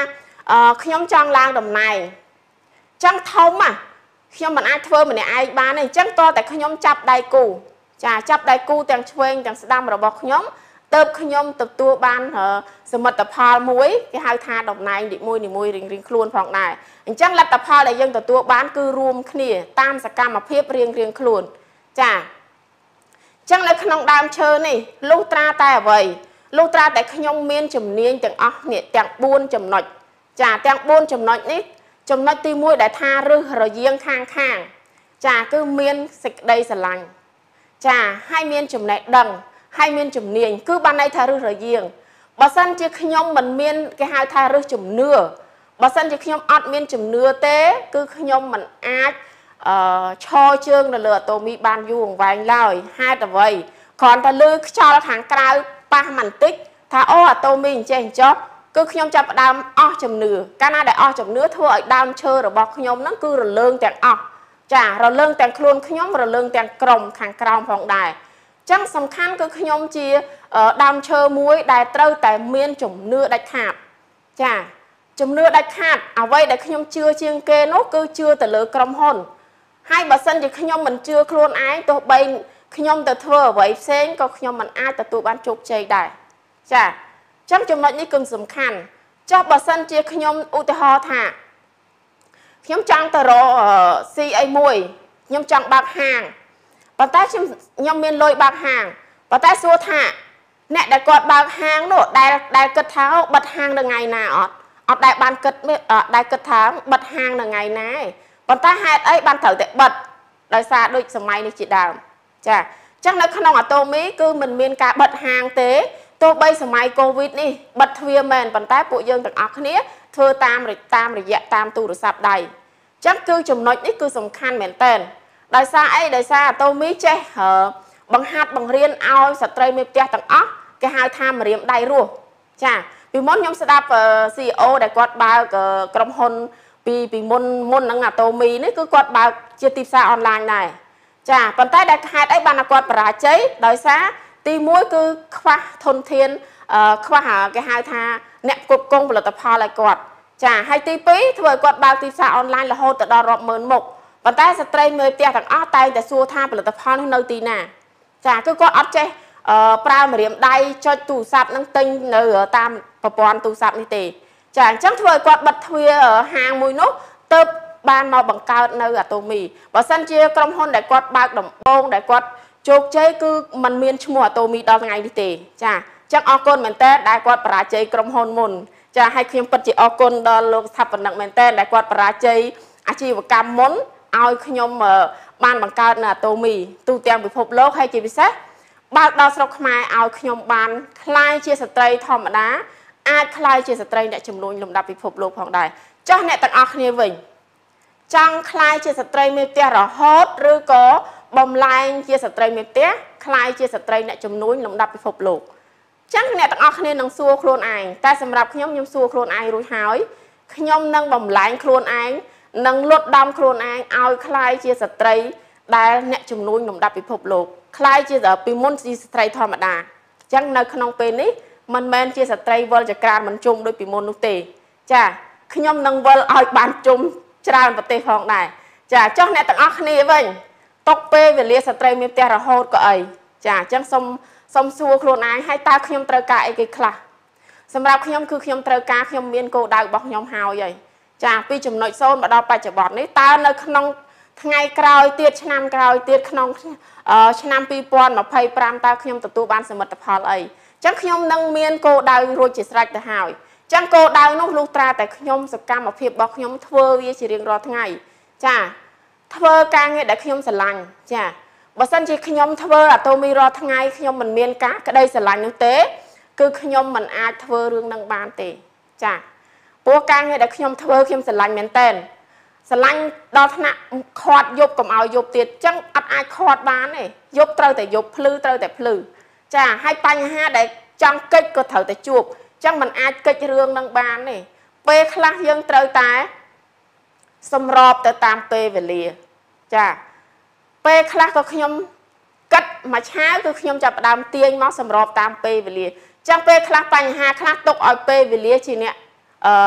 ខ្ញុំចង់ឡើងតំណែងចឹងធំอ่ะខ្ញុំមិនអាចធ្វើម្នាក់ឯងបានទេអញ្ចឹងតតែខ្ញុំចាប់ដៃគូចាចាប់ដៃគូទាំងឆ្វេងទាំងស្ដាំរបស់ខ្ញុំទៅខ្ញុំទទួលបានសមិទ្ធផលមួយគេហៅថាតំណែងនីមួយនីមួយរៀងៗខ្លួនផងដែរអញ្ចឹងលទ្ធផលដែលយើងទទួលបានគឺរួមគ្នាតាមសកម្មភាពរៀងៗខ្លួនចាអញ្ចឹងនៅក្នុងដើមឈើនេះលុះត្រាតែអ្វីលុះត្រាតែខ្ញុំមានជំនាញទាំងអស់នេះទាំងបួនចំណុចចាទាំងបួនចំណុចនេះចំណុចទីមួយដែលថារឹសរយាងខាងខាងចាគឺមានសេចក្តីស្រឡាញ់ចាហើយមានចំណេះដឹងហើយមានជំនាញគឺបានន័យថារឹសរយាងបើសិនជាខ្ញុំមិនមានគេហៅថារឹសជំនឿបើសិនជាខ្ញុំអត់មានជំនឿទេគឺខ្ញុំមិនអាចអឺឈរជើងនៅលើអាតូមីបានយូរអង្វែងឡើយហេតុអ្វីគ្រាន់តែលើខ្យល់ខាងក្រៅប៉ះបន្តិចថាអូអាតូមីអញ្ចេះអញ្ចោះគឺខ្ញុំចាប់ផ្ដើមអស់ជំនឿកាលណាដែលអស់ជំនឿធ្វើឲ្យដើមឈើរបស់ខ្ញុំហ្នឹងគឺរលើងទាំងអស់ចារលើងទាំងខ្លួនខ្ញុំរលើងទាំងក្រុមខាងក្រោមផងដែរចឹងសំខាន់គឺខ្ញុំជាដើមឈើមួយដែលត្រូវតែមានជំនឿដាច់ខាតចាជំនឿដាច់ខាតអ្វីដែលខ្ញុំជឿជាងគេនោះគឺជឿទៅលើក្រុមហ៊ុនហើយបើសិនជាខ្ញុំមិនជឿខ្លួនឯងទោះបីខ្ញុំទៅធ្វើអ្វីផ្សេងក៏ខ្ញុំមិនអាចទទួលបានជោគជ័យដែរចាចឹងចំណុចនេះគឺសំខាន់ចុះបើសិនជាខ្ញុំឧទាហរណ៍ថាខ្ញុំចង់ទៅរកស៊ីអីមួយខ្ញុំចង់បើកហាងប៉ុន្តែខ្ញុំខ្ញុំមានលុយបើកហាងប៉ុន្តែសួរថាអ្នកដែលគាត់បើកហាងនោះដែលដែលគិតថាបិទហាងនៅថ្ងៃណាអត់អត់ដែលបានគិតដែលគិតថាបិទហាងនៅថ្ងៃណាទេប៉ុន្តែហេតុអីបានត្រូវតែបិទដោយសារដូចសម័យនេះជាដើមចាអញ្ចឹងនៅក្នុងអាតូមីគឺមិនមានការបិទហាងទេទោះបីសម័យកូវីដនេះបិទទ្វារមែនប៉ុន្តែពួកយើងទាំងអស់គ្នាធ្វើតាមតាមរយៈតាមទូរស័ព្ទដៃអញ្ចឹងគឺចំណុចនេះគឺសំខាន់មែនតើដោយសារអីដោយសារអាតូមីចេះបង្ហាត់បង្រៀនឲ្យស្ត្រីមេផ្ទះទាំងអស់គេហៅថាម្រាមដៃរស់ចាពីមុនខ្ញុំស្ដាប់ ซี อี អូ ដែលគាត់បើកក្រុមហ៊ុនពីពីមុនមុនហ្នឹងអាតូមីនេះគឺគាត់បើកជាទីផ្សារអនឡាញដែរចាប៉ុន្តែដែលហេតុអីបានគាត់បរាជ័យដោយសារទីមួយគឺខ្វះធនធានខ្វះគេហៅថាអ្នកគ្រប់គ្រងផលិតផលឲ្យគាត់ចាហើយទីពីរធ្វើឲ្យគាត់បើកទីផ្សារអនឡាញរហូតទៅដល់រាប់ម៉ឺនមុខប៉ុន្តែស្ត្រីមេផ្ទះទាំងអស់តែងតែសួរថាផលិតផលនោះនៅទីណាចាគឺគាត់អត់ចេះប្រើម្រាមដៃចុចទូរស័ព្ទនឹងទិញនៅតាមប្រព័ន្ធទូរស័ព្ទនេះទេចាអញ្ចឹងធ្វើឲ្យគាត់បិទទ្វារហាងមួយនោះទៅបានមកបង្កើតនៅអាតូមីបើសិនជាក្រុមហ៊ុនដែលគាត់បើកដំបូងដែលគាត់ជោគជ័យគឺมันមានឈ្មោះអាតូមីដល់ថ្ងៃនេះទេចាអញ្ចឹងអរគុណមែនតើដែលគាត់បរាជ័យក្រុមហ៊ុនមុនចាឲ្យខ្ញុំពិតជាអរគុណដល់លោកស្ថាបនិកមែនតើដែលគាត់បរាជ័យអាជីវកម្មមុនឲ្យខ្ញុំបានបង្កើតនៅអាតូមីទូទាំងពិភពលោកហើយជាពិសេសបើកដល់ស្រុកខ្មែរឲ្យខ្ញុំបានក្លាយជាស្ត្រីធម្មតាអាចក្លាយជាស្ត្រីអ្នកជំនួញលំដាប់ពិភពលោកផងដែរចុះអ្នកទាំងអស់គ្នាវិញចង់ក្លាយជាស្ត្រីមេផ្ទះរហូតឬក៏បំលែងជាស្ត្រីមេផ្ទះក្លាយជាស្ត្រីអ្នកជំនួញលំដាប់ពិភពលោកចឹងអ្នកទាំងអស់គ្នានឹងសួរខ្លួនឯងតែសម្រាប់ខ្ញុំខ្ញុំសួរខ្លួនឯងរួចហើយខ្ញុំនឹងបំលែងខ្លួនឯងនឹងលុតដំខ្លួនឯងឲ្យក្លាយជាស្ត្រីដែលអ្នកជំនួញលំដាប់ពិភពលោកក្លាយជាពីមុនជាស្ត្រីធម្មតាអញ្ចឹងនៅក្នុងពេលនេះមិនមែនជាស្ត្រីវិលចក្រានមិនជុំដូចពីមុននោះទេចាខ្ញុំនឹងវិលឲ្យបានជុំច្រើនប្រទេសផងដែរចាចុះអ្នកទាំងអស់គ្នាវិញຕົកពេលវេលាស្ត្រីមានផ្ទះរហូតក៏អីចាអញ្ចឹងសូមសូមសួរខ្លួនឯងហើយតើខ្ញុំត្រូវការអីគេខ្លះសម្រាប់ខ្ញុំគឺខ្ញុំត្រូវការខ្ញុំមានគោលដៅរបស់ខ្ញុំហើយហើយចាពីចំណុចសូន្យមកដល់បច្ចុប្បន្ននេះតើនៅក្នុងថ្ងៃក្រោយទៀតឆ្នាំក្រោយទៀតក្នុងឆ្នាំពីរពាន់ម្ភៃប្រាំតើខ្ញុំទទួលបានសមិទ្ធផលអីអញ្ចឹងខ្ញុំនឹងមានគោលដៅរួចជាស្រេចទៅហើយអញ្ចឹងគោលដៅនោះលុះត្រាតែខ្ញុំសកម្មភាពរបស់ខ្ញុំធ្វើវាជារៀងរាល់ថ្ងៃចាធ្វើការងារដែលខ្ញុំស្រឡាញ់ចាបើសិនជាខ្ញុំធ្វើអាតូមីរាល់ថ្ងៃខ្ញុំមិនមានការក្តីស្រឡាញ់នោះទេគឺខ្ញុំមិនអាចធ្វើរឿងនឹងបានទេចាព្រោះការងារដែលខ្ញុំធ្វើខ្ញុំស្រឡាញ់មែនតើស្រឡាញ់ដល់ថ្នាក់ខាត់យប់កុំឲ្យយប់ទៀតអញ្ចឹងអត់អាចខាត់បានទេយប់ត្រូវតែយប់ភ្លឺត្រូវតែភ្លឺចាហើយបញ្ហាដែលចង់កិច្ចក៏ត្រូវតែជួបអញ្ចឹងมันអាចកិច្ចរឿងនឹងបានទេពេលខ្លះយើងត្រូវតែសម្របទៅតាមពេលវេលាចាពេលខ្លះក៏ខ្ញុំគិតមួយឆាវគឺខ្ញុំចាប់ផ្ដើមទាញមកសម្របតាមពេលវេលាអញ្ចឹងពេលខ្លះបញ្ហាខ្លះទុកឲ្យពេលវេលាជាអ្នកអឺ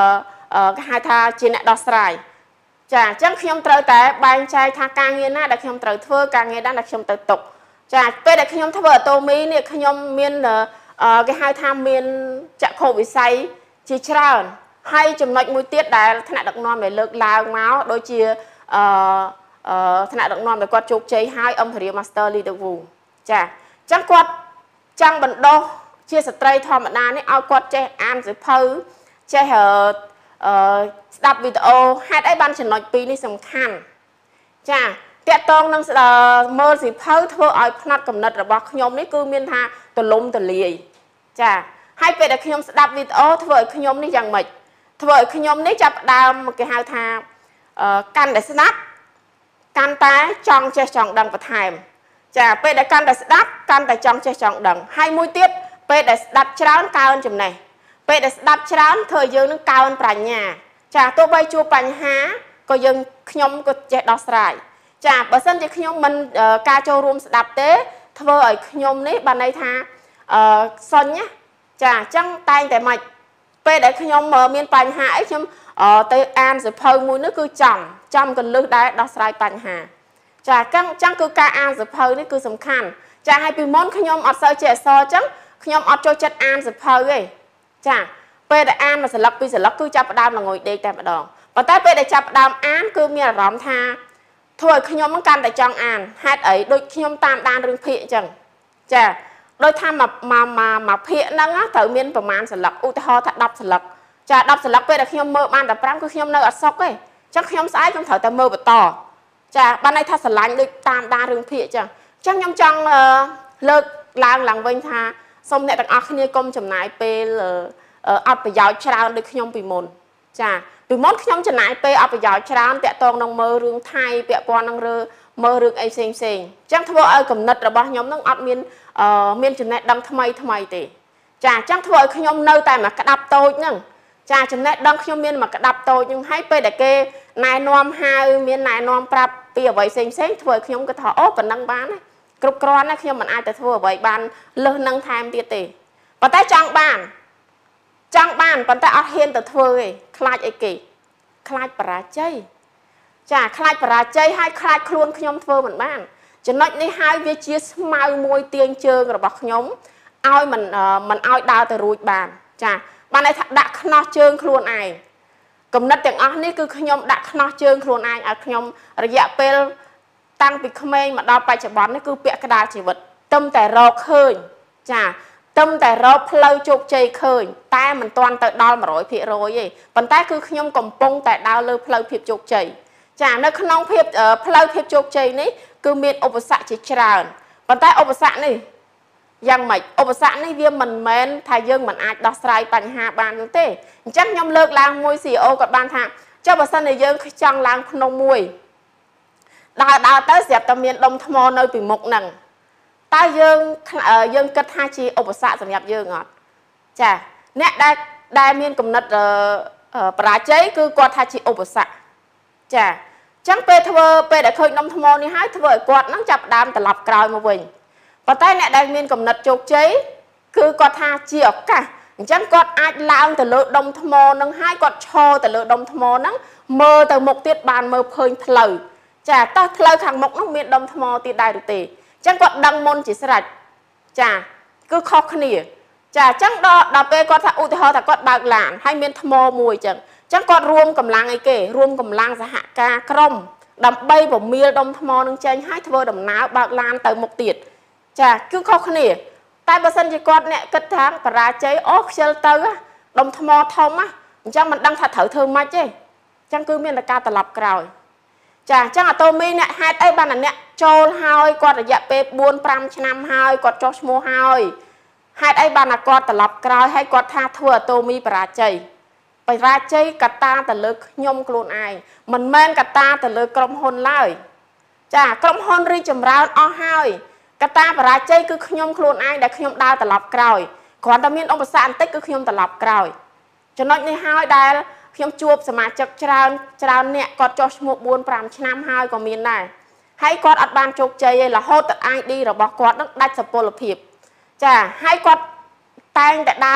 គេហៅថាជាអ្នកដោះស្រាយចាអញ្ចឹងខ្ញុំត្រូវតែបែងចែកថាការងារណាដែលខ្ញុំត្រូវធ្វើការងារណាដែលខ្ញុំទៅទុកចាពេលដែលខ្ញុំធ្វើអាតូមីនេះខ្ញុំមានគេហៅថាមានចក្ខុវិស័យជាច្រើនហើយចំណុចមួយទៀតដែលថ្នាក់ដឹកនាំដែលលើកឡើងមកដូចជាអឺថ្នាក់ដឹកនាំដែលគាត់ជោគជ័យហើយអំភរិយ Master Leader Wu ចាអញ្ចឹងគាត់ចង់បណ្ដុះជាស្ត្រីធម្មតានេះឲ្យគាត់ចេះអានសៀវភៅចេះអឺស្ដាប់វីដេអូហេតុអីបានចំណុចពីរនេះសំខាន់ចាតាក់ទងនឹងមើលសៀវភៅធ្វើឲ្យផ្នែកកំណត់របស់ខ្ញុំនេះគឺមានថាទលំទលាយចាហើយពេលដែលខ្ញុំស្ដាប់វីដេអូធ្វើឲ្យខ្ញុំនេះយ៉ាងម៉េចធ្វើឲ្យខ្ញុំនេះចាប់ផ្ដើមគេហៅថាកាន់តែស្ដាប់កាន់តែចង់ចេះចង់ដឹងបន្ថែមចាពេលដែលកាន់តែស្ដាប់កាន់តែចង់ចេះចង់ដឹងហើយមួយទៀតពេលដែលស្ដាប់ច្រើនកើនចំណេះពេលដែលស្ដាប់ច្រើនធ្វើឲ្យយើងនឹងកើនប្រាជ្ញាចាទោះបីជួបបញ្ហាក៏យើងខ្ញុំក៏ចេះដោះស្រាយចាបើសិនជាខ្ញុំមិនការចូលរួមស្ដាប់ទេធ្វើឲ្យខ្ញុំនេះបានន័យថាអឺសុញណាចាអញ្ចឹងតែងតែមិនពេលដែលខ្ញុំមានបញ្ហាអីខ្ញុំទៅអានសៀវភៅមួយនោះគឺចំចំកលឹះដែរដោះស្រាយបញ្ហាចាអញ្ចឹងអញ្ចឹងគឺការអានសៀវភៅនេះគឺសំខាន់ចាហើយពីមុនខ្ញុំអត់សូវចេះអក្សរអញ្ចឹងខ្ញុំអត់ចូលចិត្តអានសៀវភៅទេចាពេលដែលអានមួយសន្លឹកពីរសន្លឹកគឺចាប់ផ្ដើមល្ងុយដេកតែម្ដងប៉ុន្តែពេលដែលចាប់ផ្ដើមអានគឺមានអារម្មណ៍ថាធ្វើឲ្យខ្ញុំនឹងកាន់តែចង់អានហេតុអីដូចខ្ញុំតាមដានរឿងភាគអញ្ចឹងចាដោយថាមកមកមកភាគហ្នឹងត្រូវមានប្រមាណសន្លឹកឧទាហរណ៍ថាដប់សន្លឹកចាដប់សន្លឹកពេលដែលខ្ញុំមើលបានតែប្រាំគឺខ្ញុំនៅអត់សុខទេអញ្ចឹងខ្ញុំស្អែកខ្ញុំត្រូវតែមើលបន្តចាបានន័យថាស្រឡាញ់ដូចតាមដានរឿងភាគអញ្ចឹងអញ្ចឹងខ្ញុំចង់លើកឡើងឡើងវិញថាសូមអ្នកទាំងអស់គ្នាកុំចំណាយពេលអត់ប្រយោជន៍ច្រើនដូចខ្ញុំពីមុនចាពីមុនខ្ញុំចំណាយពេលអត់ប្រយោជន៍ច្រើនតាក់ទងនឹងមើលរឿងថៃពាក់ព័ន្ធនឹងរើមើលរឿងអីផ្សេងផ្សេងអញ្ចឹងធ្វើឲ្យគំនិតរបស់ខ្ញុំនឹងអត់មានមានចំណេះដឹងថ្មីថ្មីទេចាអញ្ចឹងធ្វើឲ្យខ្ញុំនៅតែមកក្តាប់តូចហ្នឹងចាចំណេះដឹងខ្ញុំមានមកក្តាប់តូចហ្នឹងហើយពេលដែលគេណែនាំហៅមានណែនាំប្រាប់ពីអ្វីផ្សេងផ្សេងធ្វើឲ្យខ្ញុំក៏ថាអូប៉ុណ្ណឹងបានណាគ្រប់គ្រាន់ណាខ្ញុំមិនអាចទៅធ្វើអ្វីបានលើសនឹងថែមទៀតទេប៉ុន្តែចង់បានចង់បានប៉ុន្តែអត់ហ៊ានទៅធ្វើទេខ្លាចអីគេខ្លាចបរាជ័យចាខ្លាចបរាជ័យហើយខ្លាចខ្លួនខ្ញុំធ្វើមិនបានចំណុចនេះហើយវាជាស្មៅមួយទាញជើងរបស់ខ្ញុំឲ្យមិនមិនឲ្យដើរទៅរួចបានចាបានន័យថាដាក់ខ្នោះជើងខ្លួនឯងគំនិតទាំងអស់នេះគឺខ្ញុំដាក់ខ្នោះជើងខ្លួនឯងឲ្យខ្ញុំរយៈពេលតាំងពីក្មេងមកដល់បច្ចុប្បន្ននេះគឺពាក់កណ្ដាលជីវិតទឹមតែរកឃើញចាទឹមតែរកផ្លូវជោគជ័យឃើញតែមិនទាន់ទៅដល់ một trăm phần trăm ទេប៉ុន្តែគឺខ្ញុំកំពុងតែដើរលើផ្លូវភាពជោគជ័យចានៅក្នុងភាពផ្លូវភាពជោគជ័យនេះគឺមានឧបសគ្គជាច្រើនប៉ុន្តែឧបសគ្គនេះយ៉ាងម៉េចឧបសគ្គនេះវាមិនមែនថាយើងមិនអាចដោះស្រាយបញ្ហាបានទេអញ្ចឹងខ្ញុំលើកឡើងមួយ ซี อี អូ គាត់បានថាចុះបើសិនជាយើងចង់ឡើងភ្នំមួយដើរដើរទៅស្រាប់តែមានដុំថ្មនៅពីមុខហ្នឹងតើយើងយើងគិតថាជាឧបសគ្គសម្រាប់យើងអត់ចាអ្នកដែលដែលមានគំនិតបរាជ័យគឺគាត់ថាជាឧបសគ្គចាអញ្ចឹងពេលធ្វើពេលដែលឃើញដុំថ្មនេះហើយធ្វើឲ្យគាត់ហ្នឹងចាប់ដើមត្រឡប់ក្រោយមកវិញប៉ុន្តែអ្នកដែលមានគំនិតជោគជ័យគឺគាត់ថាជាឱកាសអញ្ចឹងគាត់អាចឡើងទៅលើដុំថ្មហ្នឹងហើយគាត់ឈរទៅលើដុំថ្មហ្នឹងមើលទៅមុខទៀតបានមើលឃើញផ្លូវចាតោះផ្លូវខាងមុខហ្នឹងមានដុំថ្មទៀតដែរឬទេអញ្ចឹងគាត់ដឹងមុនជាស្រេចចាគឺខុសគ្នាចាអញ្ចឹងដល់ដល់ពេលគាត់ថាឧទាហរណ៍ថាគាត់បើកឡានហើយមានថ្មមួយអញ្ចឹងអញ្ចឹងគាត់រួមកម្លាំងអីគេរួមកម្លាំងសហការក្រុមដើម្បីពមៀលដុំថ្មនឹងចេញហើយធ្វើដំណើរបើកឡានទៅមុខទៀតចាគឺខុសគ្នាតែបើសិនជាគាត់អ្នកគិតថាបរាជ័យអូខ្ជិលទៅដុំថ្មធំអញ្ចឹងមិនដឹងថាត្រូវធ្វើម៉េចទេអញ្ចឹងគឺមានតែការត្រឡប់ក្រោយចាអញ្ចឹងអាតូមីអ្នកហេតុអីបានអ្នកចូលហើយគាត់រយៈពេល bốn 5 ឆ្នាំហើយគាត់ចុះឈ្មោះហើយហេតុអីបានតែគាត់ត្រឡប់ក្រោយហើយគាត់ថាធ្វើអាតូមីបរាជ័យបរាជ័យកត្តាទៅលើខ្ញុំខ្លួនឯងមិនមែនកត្តាទៅលើក្រុមហ៊ុនឡើយចាក្រុមហ៊ុនរីកចម្រើនអស់ហើយកត្តាបរាជ័យគឺខ្ញុំខ្លួនឯងដែលខ្ញុំដើរត្រឡប់ក្រោយគ្រាន់តែមានឧបសគ្គបន្តិចគឺខ្ញុំត្រឡប់ក្រោយចំណុចនេះហើយដែលខ្ញុំជួបសមាជិកច្រើនច្រើនអ្នកគាត់ចុះឈ្មោះ bốn 5 ឆ្នាំហើយក៏មានដែរហើយគាត់អត់បានជោគជ័យទេរហូតដល់ ไอ ดี របស់គាត់នឹងដាច់សុពលភាពចាហើយគាត់តែងតែដើរ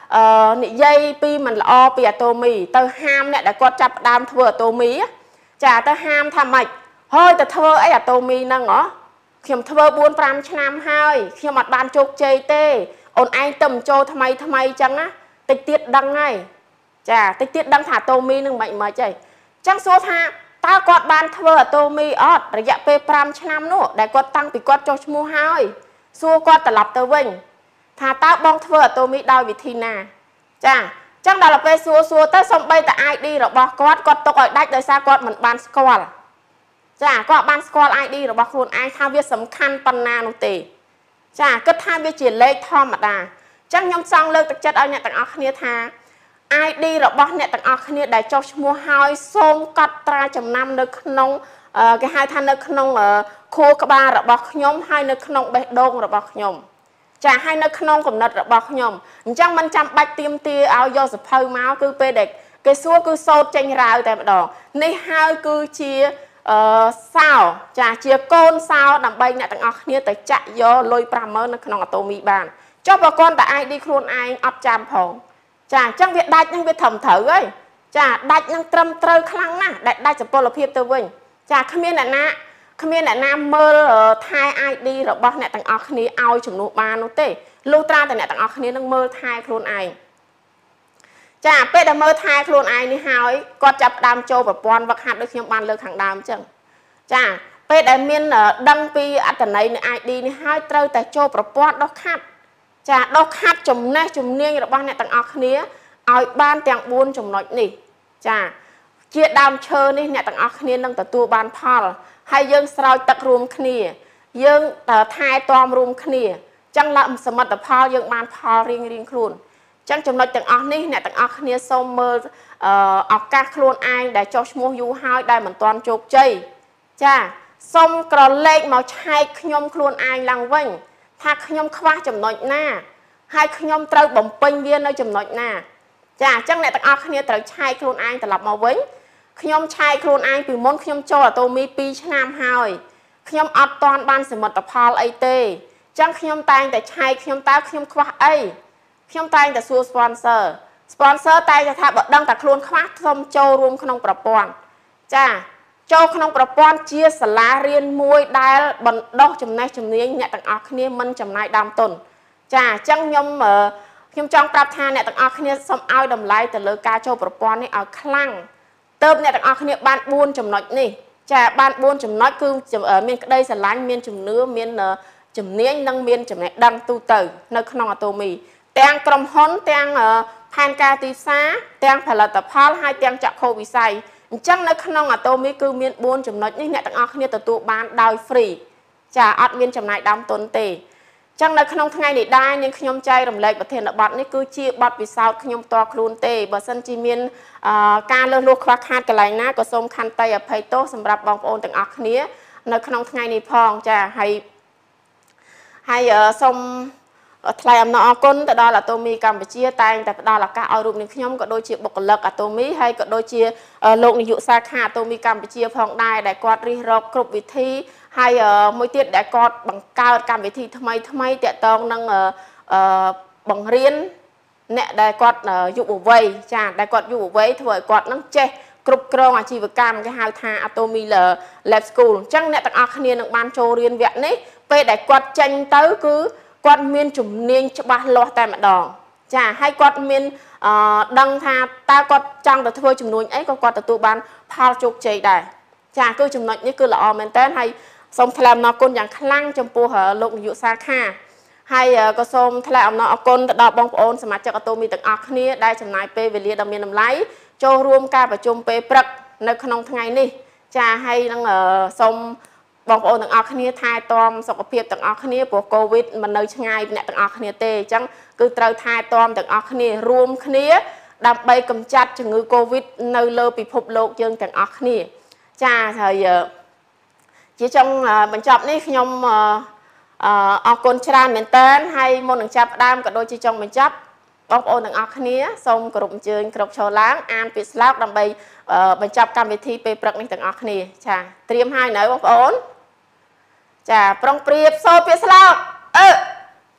និយាយពីមិនល្អពីអាតូមីទៅហាមអ្នកដែលគាត់ចាប់ដើមធ្វើអាតូមីចាទៅហាមថាម៉េចហើយទៅធ្វើអីអាតូមីហ្នឹងហ៎ខ្ញុំធ្វើបួន ប្រាំឆ្នាំហើយខ្ញុំអត់បានជោគជ័យទេអូនឯងទៅចូលថ្មីថ្មីអញ្ចឹងណាតិចទៀតដឹងហើយចាតិចទៀតដឹងថាអាតូមីនឹងមិនមិនអីអញ្ចឹងសួរថាតើគាត់បានធ្វើអាតូមីអត់រយៈពេលប្រាំឆ្នាំនោះដែលគាត់តាំងពីគាត់ចុះឈ្មោះហើយសួរគាត់ត្រឡប់ទៅវិញថាតើបងធ្វើអាតូមីដោយវិធីណាចាអញ្ចឹងដល់ពេលសួរសួរទៅសំបីតែ ไอ ឌី របស់គាត់គាត់ទុកឲ្យដាច់ដោយសារគាត់មិនបានស្គាល់ចាគាត់បានស្គាល់ ไอ ឌី របស់ខ្លួនឯងថាវាសំខាន់ប៉ុណ្ណានោះទេចាគិតថាវាជាលេខធម្មតាអញ្ចឹងខ្ញុំចង់លើកទឹកចិត្តឲ្យអ្នកទាំងអស់គ្នាថា ไอ ឌី របស់អ្នកទាំងអស់គ្នាដែលចុះឈ្មោះហើយសូមកត់ត្រាចំណាំនៅក្នុងគេហៅថានៅក្នុងខួរក្បាលរបស់ខ្ញុំហើយនៅក្នុងបេះដូងរបស់ខ្ញុំចាហើយនៅក្នុងគំនិតរបស់ខ្ញុំអញ្ចឹងមិនចាំបាច់ទៀមទាឲ្យយកសភៅមកគឺពេលដែលគេសួរគឺសោតចេញរាវតែម្ដងនេះហើយគឺជាអឺសោចាជាកូនសោដើម្បីអ្នកទាំងអស់គ្នាទៅចាក់យកលុយ ប្រាំម៉ឺន នៅក្នុងអាតូមីបានចុះបើគាត់តែ ไอ ឌី ខ្លួនឯងអត់ចាំផងចាអញ្ចឹងវាដាច់នឹងវាត្រឹមត្រូវហើយចាដាច់នឹងត្រឹមត្រូវខ្លាំងណាស់ដែលដាច់សុពលភាពទៅវិញចាគ្មានអ្នកណាគ្មានអ្នកណាមើលថែ ไอ ឌី របស់អ្នកទាំងអស់គ្នាឲ្យជំនួសបាននោះទេលុះត្រាតែអ្នកទាំងអស់គ្នានឹងមើលថែខ្លួនឯងចាពេលដែលមើលថែខ្លួនឯងនេះហើយគាត់ចាប់ដើមចូលប្រព័ន្ធវឹកហាត់ដូចខ្ញុំបានលើកខាងដើមអញ្ចឹងចាពេលដែលមានដឹងពីអត្ថន័យនៃ ไอ ឌី នេះហើយត្រូវតែចូលប្រព័ន្ធដោះខាត់ចាដោះខាត់ចំណេះជំនាញរបស់អ្នកទាំងអស់គ្នាឲ្យបានទាំងបួនចំណុចនេះចាជាដើមឈើនេះអ្នកទាំងអស់គ្នានឹងទទួលបានផលហើយយើងស្រោចទឹករួមគ្នាយើងថែទាំរួមគ្នាចឹងឡើងសមិទ្ធផលយើងបានផលរៀងរៀងខ្លួនចឹងចំណុចទាំងអស់នេះអ្នកទាំងអស់គ្នាសូមមើលឱកាសខ្លួនឯងដែលចុះឈ្មោះយូរហើយដែលមិនទាន់ជោគជ័យចាសូមក្រឡេកមកឆែកខ្ញុំខ្លួនឯងឡើងវិញថាខ្ញុំខ្វះចំណុចណាហើយខ្ញុំត្រូវបំពេញវានៅចំណុចណាចាអញ្ចឹងអ្នកទាំងអស់គ្នាត្រូវឆែកខ្លួនឯងត្រឡប់មកវិញខ្ញុំឆែកខ្លួនឯងពីមុនខ្ញុំចូលអាតូមីពីរឆ្នាំហើយខ្ញុំអត់ទាន់បានសមិទ្ធផលអីទេអញ្ចឹងខ្ញុំតែងតែឆែកខ្ញុំតើខ្ញុំខ្វះអីខ្ញុំតែងតែសួរ sponsor sponsor តែងតែថាបើដឹងតែខ្លួនខ្វះសូមចូលរួមក្នុងប្រព័ន្ធចាចូលក្នុងប្រព័ន្ធជាសាលារៀនមួយដែលបណ្ដុះចំណេះជំនាញអ្នកទាំងអស់គ្នាមិនចំណាយដើមទុនចាអញ្ចឹងខ្ញុំខ្ញុំចង់ប្រាប់ថាអ្នកទាំងអស់គ្នាសូមឲ្យតម្លៃទៅលើការចូលប្រព័ន្ធនេះឲ្យខ្លាំងទៅអ្នកទាំងអស់គ្នាបានបួនចំណុចនេះចាបានបួនចំណុចគឺមានក្តីស្រឡាញ់មានជំនឿមានជំនាញនិងមានចំណេះដឹងទូទៅនៅក្នុងអាតូមីទាំងក្រុមហ៊ុនទាំងផែនការទីផ្សារទាំងផលិតផលហើយទាំងចក្ខុវិស័យអញ្ចឹងនៅក្នុងអាតូមីគឺមានបួនចំណុចនេះអ្នកទាំងអស់គ្នាទទួលបានដោយ free ចាអត់មានចំណាយដើមទុនទេចឹងនៅក្នុងថ្ងៃនេះដែរនាងខ្ញុំចែករំលែកប្រធានបទនេះគឺជាបទពិសោធន៍ខ្ញុំផ្ទាល់ខ្លួនទេបើសិនជាមានការលើសលួសខ្វះខាតកន្លែងណាក៏សូមខន្តីអភ័យទោសសម្រាប់បងប្អូនទាំងអស់គ្នានៅក្នុងថ្ងៃនេះផងចាហើយហើយសូមថ្លែងអំណរអគុណទៅដល់អាតូមីកម្ពុជាតែងតែផ្ដល់ឱកាសឲ្យរូបនាងខ្ញុំក៏ដូចជាបុគ្គលិកអាតូមីហើយក៏ដូចជាលោកនាយកសាខាអាតូមីកម្ពុជាផងដែរដែលគាត់រិះរកគ្រប់វិធីហើយមួយទៀតដែលគាត់បង្កើតកម្មវិធីថ្មីថ្មីតាក់ទងនឹងបង្រៀនអ្នកដែលគាត់យុវវ័យចាដែលគាត់យុវវ័យធ្វើឲ្យគាត់នឹងចេះគ្រប់គ្រងអាជីវកម្មគេហៅថា Atomy Lab School អញ្ចឹងអ្នកទាំងអស់គ្នានឹងបានចូលរៀនវគ្គនេះពេលដែលគាត់ចេញទៅគឺគាត់មានជំនាញច្បាស់លាស់តែម្ដងចាហើយគាត់មានដឹងថាតើគាត់ចង់ទៅធ្វើជំនួញអីក៏គាត់ទទួលបានផលជោគជ័យដែរចាគឺចំណុចនេះគឺល្អមែនតើហើយសូមថ្លែងអំណរគុណយ៉ាងខ្លាំងចំពោះលោកនាយកសាខាហើយក៏សូមថ្លែងអំណរអគុណទៅដល់បងប្អូនសមាជិកអាតូមីទាំងអស់គ្នាដែលចំណាយពេលវេលាដ៏មានតម្លៃចូលរួមការប្រជុំពេលព្រឹកនៅក្នុងថ្ងៃនេះចាហើយនឹងសូមបងប្អូនទាំងអស់គ្នាថែទាំសុខភាពទាំងអស់គ្នាព្រោះកូវីដមិននៅឆ្ងាយពីអ្នកទាំងអស់គ្នាទេអញ្ចឹងគឺត្រូវថែទាំទាំងអស់គ្នារួមគ្នាដើម្បីកម្ចាត់ជំងឺកូវីដនៅលើពិភពលោកយើងទាំងអស់គ្នាចាហើយជាចុងបញ្ចប់នេះខ្ញុំអរគុណច្រើនមែនតើហើយមុននឹងចាប់ផ្ដើមក៏ដូចជាចុងបញ្ចប់បងប្អូនទាំងអស់គ្នាសូមគោរពអញ្ជើញគ្រប់ឈរឡើងអានពាក្យស្លោកដើម្បីបញ្ចប់កម្មវិធីពេលព្រឹកនេះទាំងអស់គ្នាចាត្រៀមហើយនៅបងប្អូនចាប្រុងប្រៀបសូពាក្យស្លោកអឺ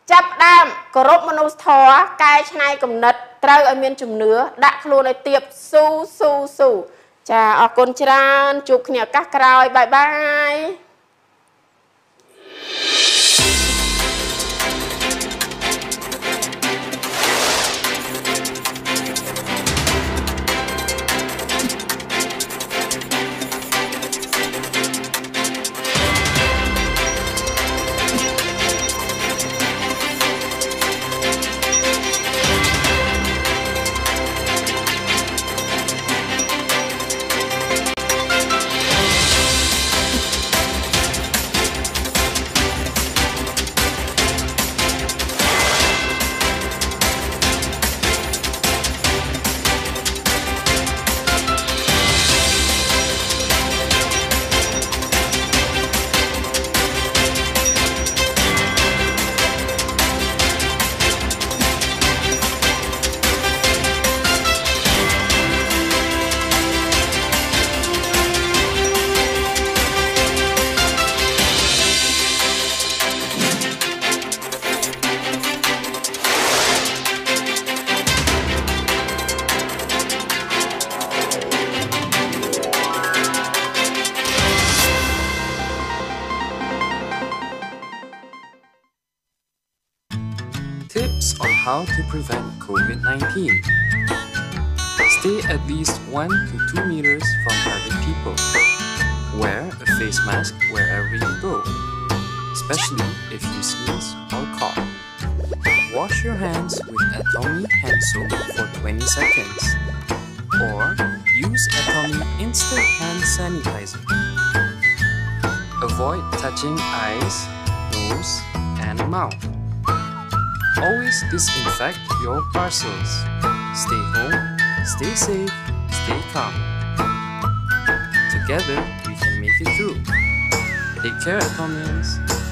จับดามกรบมนุษย์ทอกายชนายกำนัดเตาไอเมียนจุ่มเนื้อดักครูในเตียบสู้สู้สู้จะออกกลจรานจุกเนี่ยกักกรอยบายบาย Tips on how to prevent COVID nineteen. Stay at least one to two meters from other people. Wear a face mask wherever you go, especially if you sneeze or cough. Wash your hands with Atomy hand soap for twenty seconds, or use Atomy Instant Hand Sanitizer. Avoid touching eyes, nose, and mouth. Always disinfect your parcels. Stay home, stay safe, stay calm. Together, we can make it through. Take care, Atomians.